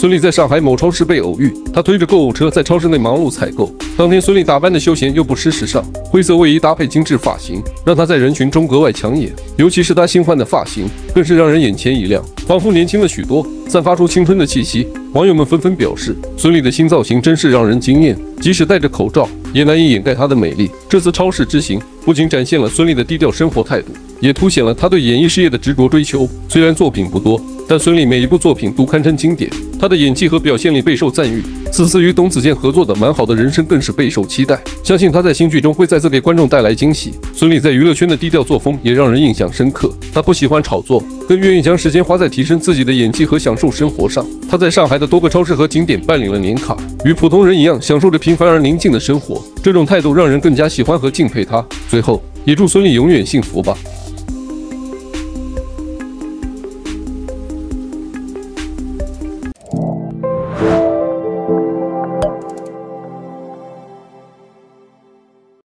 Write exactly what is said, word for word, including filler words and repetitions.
孙俪在上海某超市被偶遇，她推着购物车在超市内忙碌采购。当天孙俪打扮的休闲又不失时尚，灰色卫衣搭配精致发型，让她在人群中格外抢眼。尤其是她新换的发型，更是让人眼前一亮，仿佛年轻了许多，散发出青春的气息。网友们纷纷表示，孙俪的新造型真是让人惊艳，即使戴着口罩，也难以掩盖她的美丽。这次超市之行不仅展现了孙俪的低调生活态度，也凸显了她对演艺事业的执着追求。虽然作品不多，但孙俪每一部作品都堪称经典，她的演技和表现力备受赞誉。此次与董子健合作的《蛮好的人生》更是备受期待，相信她在新剧中会再次给观众带来惊喜。孙俪在娱乐圈的低调作风也让人印象深刻，她不喜欢炒作，更愿意将时间花在提升自己的演技和享受生活上。她在上海的多个超市和景点办理了年卡，与普通人一样享受着平凡而宁静的生活。这种态度让人更加喜欢和敬佩她。最后，也祝孙俪永远幸福吧。